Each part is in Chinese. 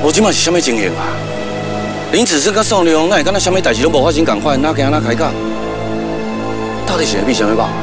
我即马是啥物情形啊？林子胜甲宋丽红，哪会敢若啥物代志拢无发生共款，哪惊哪开讲？到底是要比啥物饱？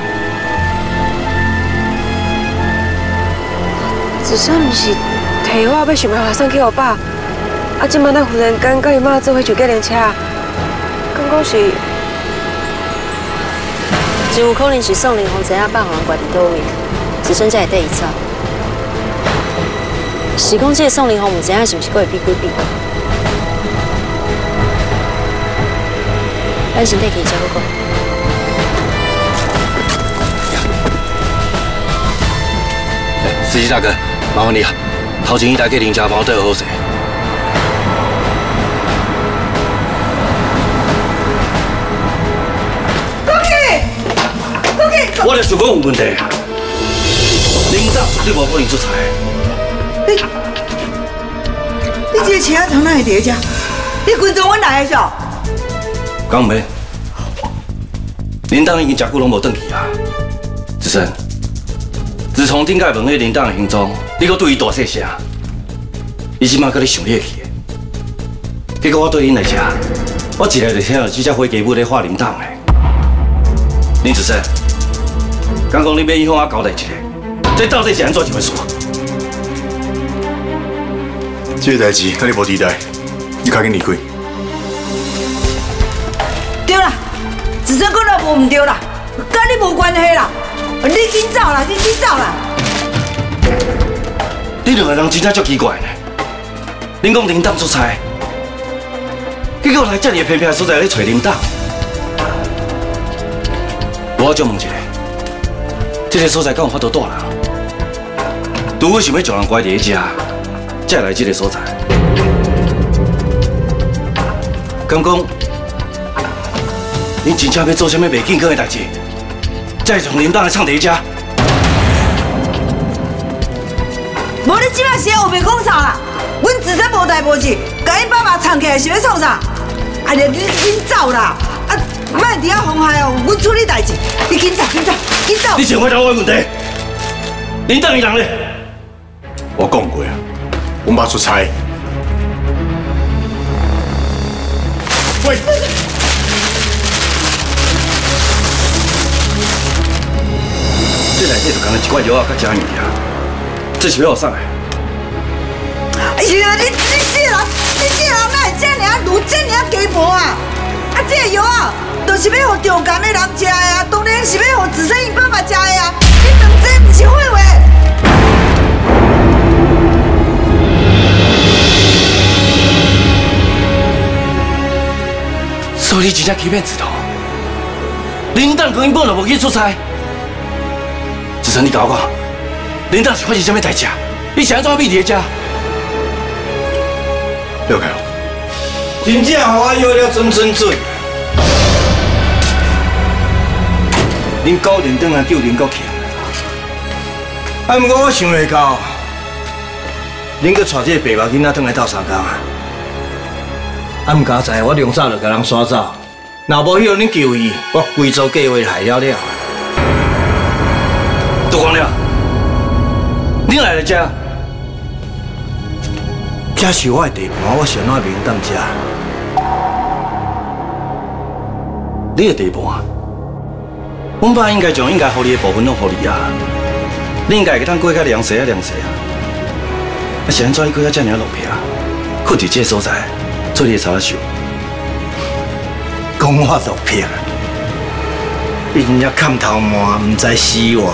子胜毋是提我要想办法送去我爸，啊，即马咱忽然间甲伊妈做伙就计程车，敢讲是？ 真有可能是宋玲红知影爸互人拐伫倒位，子胜才会缀伊走。是讲这个宋玲红毋知影是毋是阁会比几比？咱先缀去才好讲。 司机大哥，麻烦你啊，头前一台计程车帮我缀好势。我就想讲有问题啊！领导绝对无可能出差。 你这个车从哪会伫遮？你群众阮来的少？ 讲唔免，领导已经真久拢无转去啊。子胜，自从顶届问迄领导的行踪，你阁对伊大细声，伊即马搁咧想你去。结果我对因来遮，我一来就听到这只火鸡母咧话领导的。林子胜。刚讲你免以后我交代一下，这到底是安怎一回事？ 这个代志跟你无地带，你赶紧离开。 对啦，子胜讲了无唔对啦，跟你无关系啦，你紧走啦，你紧走啦。 你两个人真正足奇怪呢。恁讲领导出差，结果来这里偏僻的所在咧找领导。我再问一下。这个所在敢有法度住人？除非想要将人关伫遐，才来这个所在。敢讲，你真正要做啥物袂健康的代志，才会从领导来创伫遐？ 无你即摆是后面讲啥啦？阮自身无代无志，甲因爸爸藏起来是要创啥？哎呀，你紧走啦！啊，莫伫遐妨害哦，阮处理代志，你紧走，紧走，紧走！ 你先回答我的问题。领导伊人咧？ 我讲过啊，阮爸出差。喂！ 这内底就干了一罐药啊，甲假物件，这是要我送的。 哎呀，你这人哪会这尔如这尔鸡婆啊？啊，这个药啊，就是要互中间的人食的啊，当然是要互子胜因爸爸食的啊。你两这不是废话。 所以你真正欺骗子头，领导根本就无去出差。子胜，你甲我讲，领导是发生什么代志？你是安怎秘伫遮？ 了解。 真正互我摇了准。恁高连转来救恁国庆，啊！不过我想袂到，恁搁带这个白目囡仔转来斗相共啊！啊！唔加在，我两早就甲人刷走，若无迄个恁救伊，我规组计划害了。都讲了，恁来了遮，这是我的地盘，我是安怎袂当遮？你的地盘，阮爸应该将应该互你的部分拢互你啊！你应该会当过较凉细啊！啊，是安怎伊过较遮尔落魄，困伫这所在？做你的操手，讲我落魄，因也看头毛，唔知死我。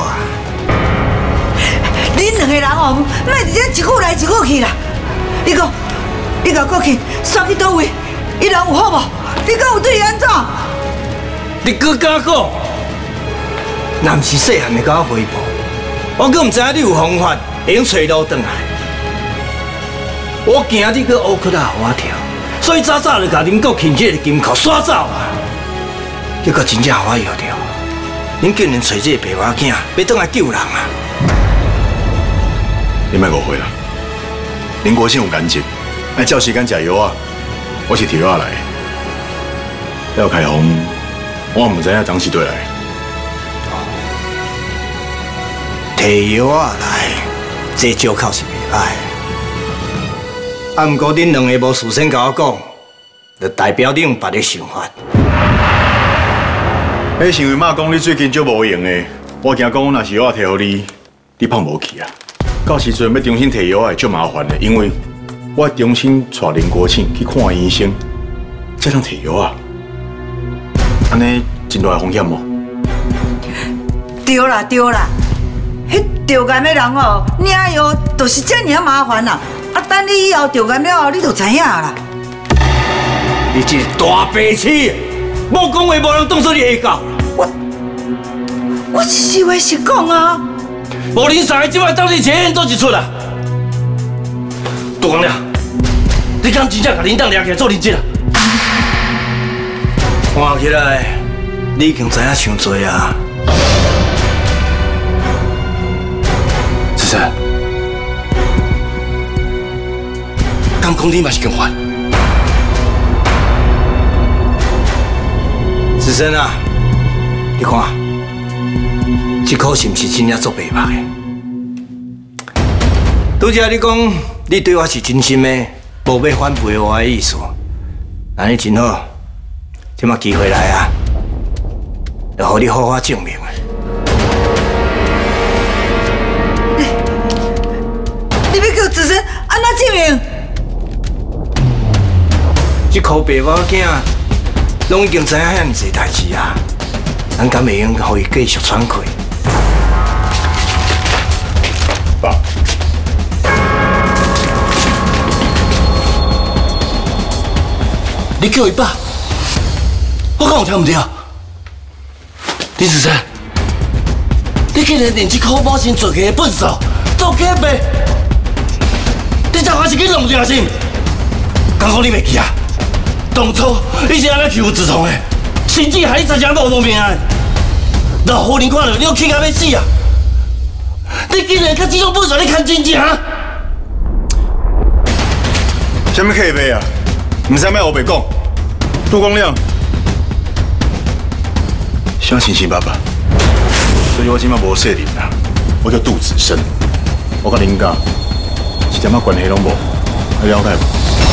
恁两个人哦，莫直接一句来一句去啦。你讲，你甲国庆刷去倒位，伊人有好无？你讲有对伊安怎？ 你搁敢讲？若毋是细汉的甲我回报，我搁唔知影你有方法会用找路转来。我惊你搁乌窟仔互我跳。所以早早就甲恁国庆这个金库刷走啊！结果真正互我摇着，恁竟然找这个白目囝要转来救人啊！ 你莫误会啦，恁国庆有眼睛，爱照时间食药啊！我是摕药来的。了开封，我唔知影当时对来。 摕药来，这招靠是袂歹。 啊，毋过恁两个无事先甲我讲，就代表你用别个想法。 迄是因为妈讲你最近足无用的，我惊讲若是药摕互你，你放无去啊。到时阵要重新摕药会足麻烦的，因为我重新带林国庆去看医生，才能摕药啊。安尼真大的风险哦。 对啦对啦，迄着癌的人哦，领药就是遮尔麻烦啦。啊，等你以后着癌了后，你就知影啦。 你这个大白痴，无讲话无人当作你下教。 我是实话实讲啊。 无恁三个即摆斗阵钱倒一出啊！杜光亮，你敢真正甲林当抓起来做认真啊？ 看起来你已经知影伤多啊。 子珊，敢讲你嘛是共犯？ 子深啊，你看，这颗是毋是真正做白目的？拄则你讲你对我是真心的，无要反背我的意思，那你真好，这么机会来啊，就互你好好证明。 你要叫子深安怎证明？ 这颗白目囝，拢已经知影遐尼侪代志啊，咱敢会用互伊继续喘气？ 爸， 你叫伊爸，我讲有听唔对？李子珊，你竟然连这颗保险做起的本事都假卖，你这还是去弄良心？刚好你袂记啊？当初你是安尼欺负子聪的，甚至害差点无命的，老夫人看到你都气到要死啊！你竟然靠这种本事你看真正？ 什么客杯啊？唔使卖我白讲。杜光亮，相信新爸爸，所以我今麦无说林啦，我叫杜子深，我甲林家一点仔关系拢无，你了解无？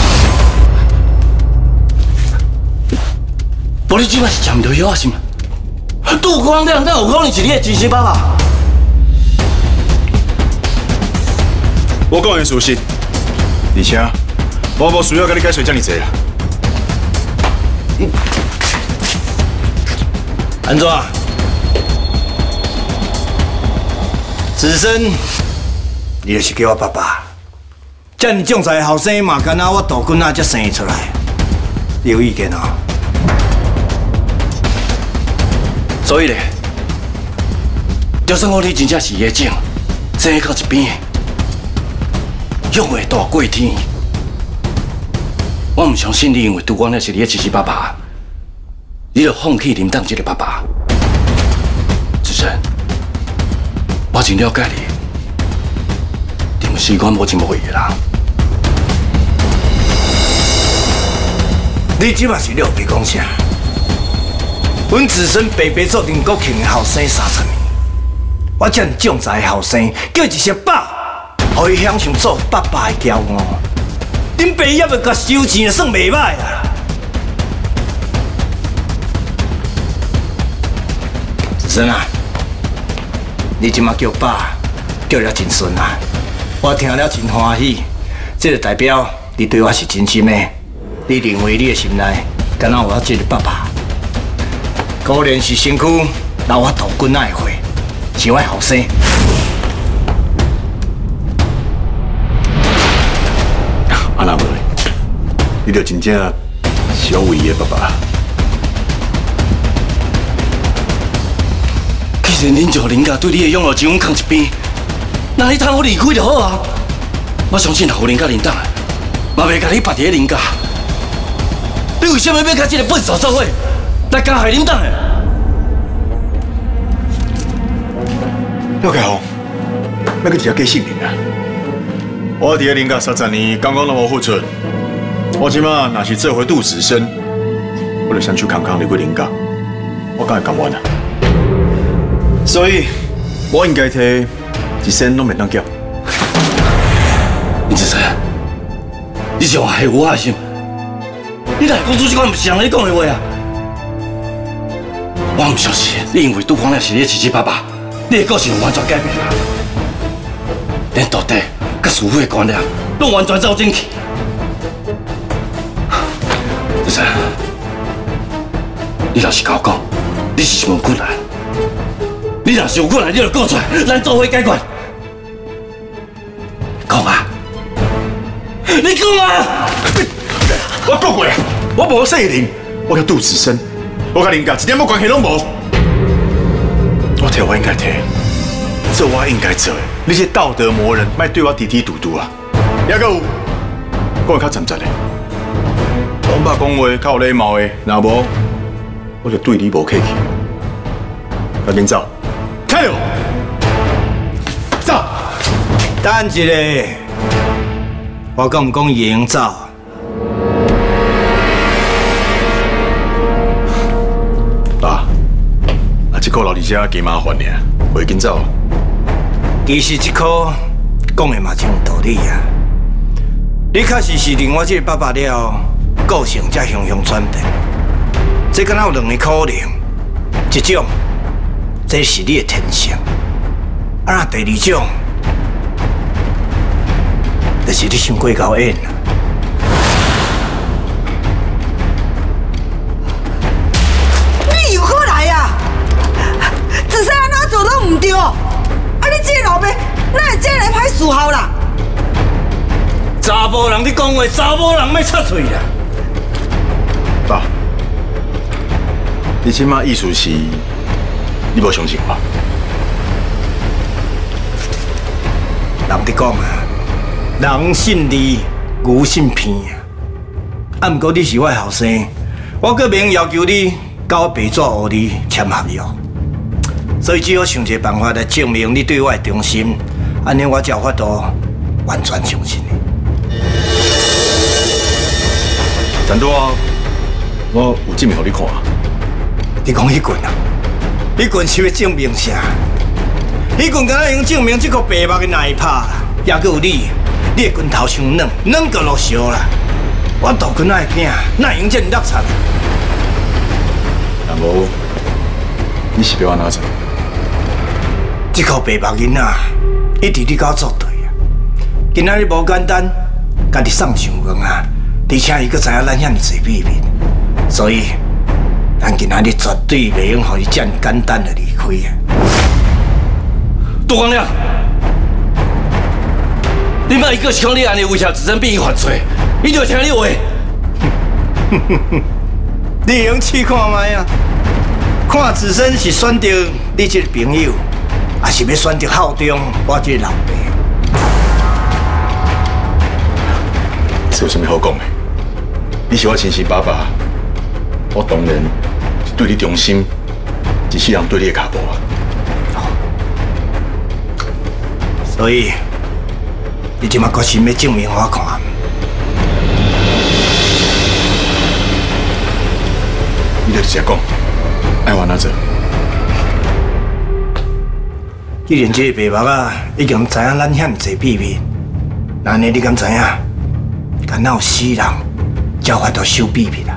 无你即摆是吃唔到药啊是吗？杜光亮哪有可能是你的真心爸爸？ 我讲的事实，而且我无需要甲你解释遮尔济啦。 安怎？子深，你就是叫我爸爸。遮尔将才的后生嘛，敢若我大棍仔才生出来，你有意见哦？ 所以咧，就算我你真正是野种，生靠一边，勇会大过天，我唔相信你因为杜光亮是你的真实爸爸，你就放弃林当这个爸爸。子深，我真了解你，你唔是我无情无义的人。 你即嘛是了别讲啥？阮子孙白白做林国庆的后生30年，我遮尔将才的后生，叫一声爸，互伊享受做爸爸的骄傲。恁爸也要甲收钱，就算袂歹啊！子孙啊，你即马叫爸，叫了真顺啊，我听了真欢喜。这就代表你对我是真心的，你认为你的心内敢若有我这个爸爸。果然是身躯留我大棍仔的血，是我后生。 啊那无，你就真正是我唯一的爸爸。 既然恁就林家对你的拥有情放一边，那你通我离开就好啊！我相信后林家林党嘛袂甲你拔伫咧林家。你为什么要甲这个笨手做伙？来加害林党的？ 廖凯宏，要去直接改姓名啊！我伫咧林家30年，刚刚拢无付出。我即马若是做回杜子深，我就想去康康离开林家，我敢会甘愿啊！所以，我应该摕一身拢袂当叫。 林子深， 你是害我的心，你哪会讲出这款不是人咧讲的话啊？我唔相信，你因为拄讲了是你七七八八，你的个性完全改变啦，连道德甲师傅的观念拢完全走进去。志成，你若是甲我讲，你是什么困难？你若是有困难，你就讲出来，咱做伙解决。讲啊！你讲啊！ 我讲过啊，我无说林，我叫杜子生，我甲林家一点关系拢无。我替我应该替，这我应该做的。你这道德魔人，莫对我滴滴嘟嘟啊！还有，讲话较站直的，讲话讲话较有礼貌的，若无，我就对你无客气。赶紧走，开了，走。 等一下，我讲唔讲伊会用走？ 爸，这个老弟家加麻烦呢，袂紧走。 其实这颗讲的嘛真有道理啊！你确实是令我这个爸爸了，个性才向向转变。这敢有两个可能，一种这是你的天性，啊，第二种就是你想过高演啦。 你又过来呀？自细安怎做拢唔对，啊！你这个老爸哪会这来歹伺候啦？ 查甫人你讲话，查某人莫插嘴啦。 爸，你即马意思是，你无相信我？ 人伫讲啊，人信你，牛信骗啊。啊，毋过你是我后生，我搁明要求你交我白纸互你签合约，所以只好想一个办法来证明你对我的忠心，安尼我才有法度完全相信你。 陈多啊，我有证明互你看。 你讲迄棍啊？迄棍是要证明啥？迄棍敢若用证明这个白目的哪会拍啦？也搁有你，你的拳头伤软，软到落烧啦！我大棍仔的囝，哪会用这么落惨？ 那无，你是要安怎做？ 这个白目囡仔，一直你甲我作对啊！今仔日无简单，家己送伤远啊！而且伊阁知影咱遐尼侪秘密，所以咱今仔日绝对袂用互伊这么简单就离开啊！ 杜光亮，你莫一个是讲你安尼威胁子珍逼伊犯罪，伊就听你话。 你用试看卖啊？看自身是选择你这个朋友，还是要选择效忠我这个老爸？ 这有什么好讲的？你是我亲生爸爸，我当然是对你忠心，一世人对你的脚步啊。 所以，你即马决心要证明我看。 你就直接讲，爱我哪做？ 既然这个白目啊已经知影咱遐尼侪秘密，那安尼你敢知影？敢哪有死人才有法度守秘密啊？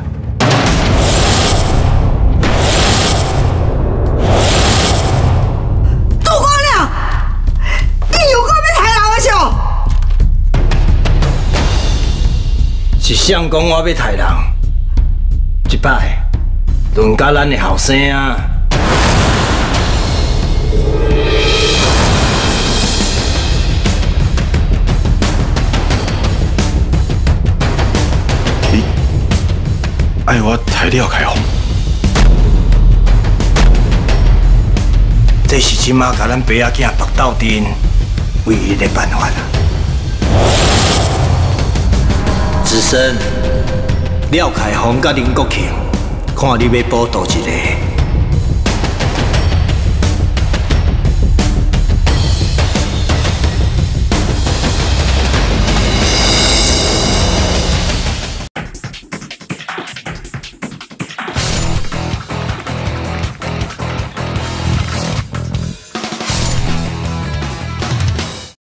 杜光亮，你又搁要杀人啊？ 是谁讲我要杀人？一摆轮到咱的后生啊！ 你爱我杀了开红， 这是即马甲咱爸仔囝搏斗阵唯一的办法啦。子生，廖凯宏甲林国庆，看你要报倒一个，